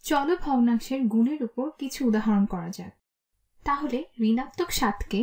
চলো ভগ্নাংশের গুণের উপর কিছু উদাহরণ করা যাক। তাহলে ঋণাত্মক 7কে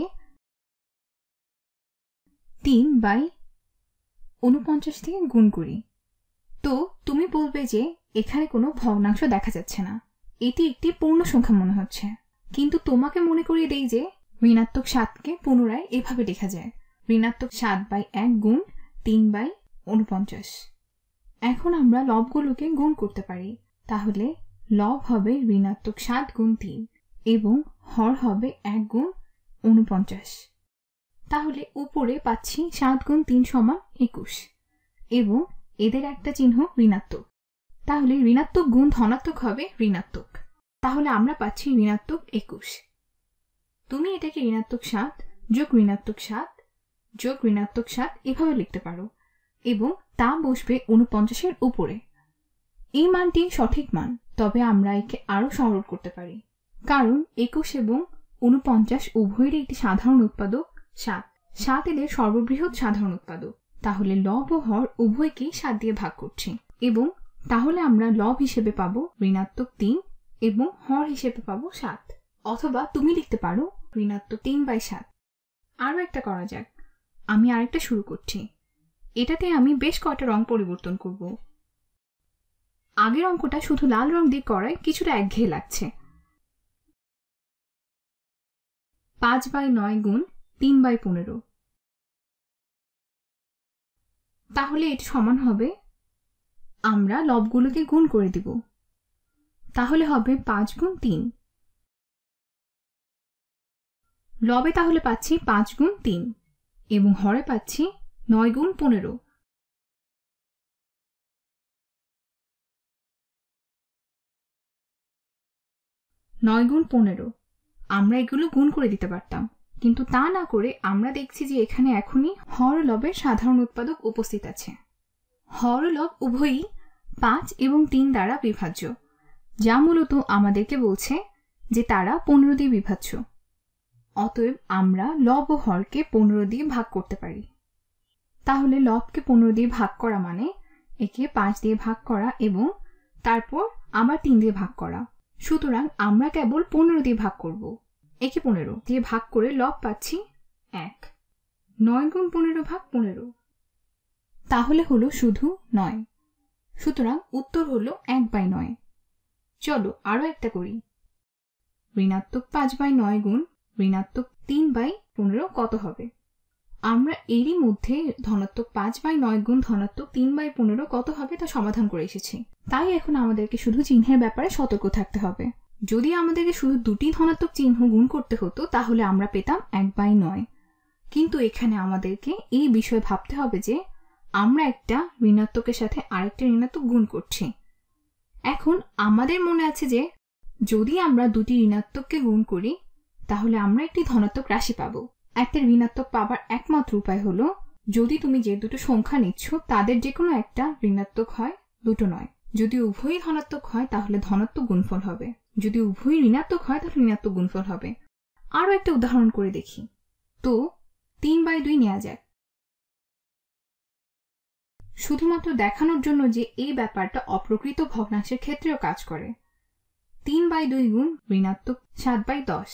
3/49 দিয়ে গুণ করি। তো তুমি বলবে যে এখানে কোনো ভগ্নাংশ দেখা যাচ্ছে না, এটি একটি পূর্ণ সংখ্যা মনে হচ্ছে। কিন্তু তোমাকে মনে করিয়ে দেই যে ঋণাত্মক 7কে পুনরায় এভাবে লেখা যায়, ঋণাত্মক 7/1 গুণ 3/49। এখন আমরা লবগুলোকে গুণ করতে পারি। তাহলে লব হবে ঋণাত্মক 7 গুণ 3 এবং হর হবে 1 গুণ 49। তাহলে উপরে পাচ্ছি 7 গুণ 3 সমান 21 এবং এদের একটা চিহ্ন ঋণাত্মক। তাহলে ঋণাত্মক গুণ ধনাত্মক হবে ঋণাত্মক। তাহলে আমরা পাচ্ছি ঋণাত্মক 21। তুমি এটাকে ঋণাত্মক 7 যোগ ঋণাত্মক 7 যোগ ঋণাত্মক 7 এভাবে লিখতে পারো এবং তা বসবে 49-এর উপরে। এই মানটি সঠিক মান, তবে আমরা একে আরো সরল করতে পারি, কারণ 21 এবং 49 উভয়েরই একটি সাধারণ উৎপাদক 7। 7 এদের সর্ববৃহৎ সাধারণ উৎপাদক। তাহলে লব ও হর উভয়কেই 7 দিয়ে ভাগ করছি এবং তাহলে আমরা লব হিসেবে পাবো ঋণাত্মক 3 এবং হর হিসেবে পাবো 7। অথবা তুমি লিখতে পারো ঋণাত্মক 3/7। আরো একটা করা যাক। আমি আরেকটা শুরু করছি। এটাতে আমি বেশ কয়টা রং পরিবর্তন করব। আগের অঙ্কটা শুধু লাল রং দিয়ে করায় কিছুটা একঘেয়ে লাগছে। 5/9 গুণ 3/15। তাহলে এটি সমান হবে, আমরা লবগুলোকে গুণ করে দিব। তাহলে হবে 5 গুণ 3। লবে তাহলে পাচ্ছি 5 গুণ 3 এবং হরে পাচ্ছি 9 গুণ 15। 9 গুণ 15 আমরা এগুলো গুণ করে দিতে পারতাম, কিন্তু তা না করে আমরা দেখছি যে এখানে এখনই হর লবের সাধারণ উৎপাদক উপস্থিত আছে। হর লব উভয়ই 5 এবং 3 দ্বারা বিভাজ্য, যা মূলত আমাদেরকে বলছে যে তারা 15 দিয়ে বিভাজ্য। অতএব আমরা লব ও হরকে 15 দিয়ে ভাগ করতে পারি। তাহলে লবকে 15 দিয়ে ভাগ করা মানে একে 5 দিয়ে ভাগ করা এবং তারপর আবার 3 দিয়ে ভাগ করা। সুতরাং আমরা কেবল 15 দিয়ে ভাগ করব। একে 15 দিয়ে ভাগ করে লব পাচ্ছি 1। 9 গুণ 15 ভাগ 15, তাহলে হলো শুধু 9। সুতরাং উত্তর হলো 1/9। চলো আরো একটা করি। ঋণাত্মক 5/9 গুণ ঋণাত্মক 3/15 কত হবে? আমরা এরই মধ্যে ধনাত্মক 5/9 গুণ ধনাত্মক 3/15 কত হবে তা সমাধান করে এসেছি। তাই এখন আমাদেরকে শুধু চিহ্নের ব্যাপারে সতর্ক থাকতে হবে। যদি আমাদেরকে শুধু দুটি ধনাত্মক চিহ্ন গুণ করতে হতো তাহলে আমরা পেতাম 1/9। কিন্তু এখানে আমাদেরকে এই বিষয়ে ভাবতে হবে যে আমরা একটা ঋণাত্মকের সাথে আরেকটা ঋণাত্মক গুণ করছি। এখন আমাদের মনে আছে যে যদি আমরা দুটি ঋণাত্মককে গুণ করি তাহলে আমরা একটি ধনাত্মক রাশি পাবো। একটা ঋণাত্মক পাবার একমাত্র উপায় হলো যদি তুমি যে দুটো সংখ্যা নিচ্ছ তাদের যে কোনো একটা ঋণাত্মক হয়, দুটো নয়। যদি উভয়ই ধনাত্মক হয় তাহলে ধনাত্মক গুণফল হবে, যদি উভয়ই ঋণাত্মক হয় তাহলে ঋণাত্মক গুণফল হবে। আরো একটা উদাহরণ করে দেখি। তো 3/2 নেওয়া যাক, শুধুমাত্র দেখানোর জন্য যে এই ব্যাপারটা অপ্রকৃত ভগ্নাংশের ক্ষেত্রেও কাজ করে। 3/2 গুণ ঋণাত্মক 7/10।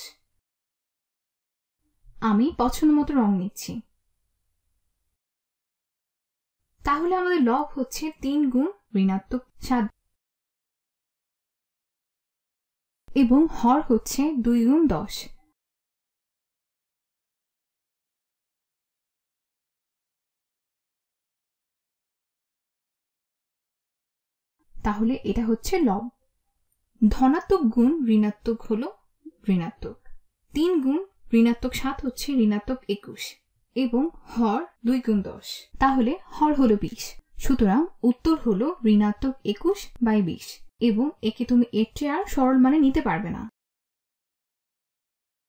আমি পছন্দ মতো রং নিচ্ছি। তাহলে আমাদের লব হচ্ছে 3 গুণ ঋণাত্মক 7 এবং হর হচ্ছে 2 গুণ 10। তাহলে এটা হচ্ছে লব। ধনাত্মক গুণ ঋণাত্মক হলো ঋণাত্মক। 3 গুণ ঋণাত্মক 7 হচ্ছে ঋণাত্মক 21 এবং হর 2 গুণ 10, তাহলে হর হলো 20। সুতরাং উত্তর হলো ঋণাত্মক 21/20 এবং একে তুমি এর চেয়ে আর সরল মানে নিতে পারবে না।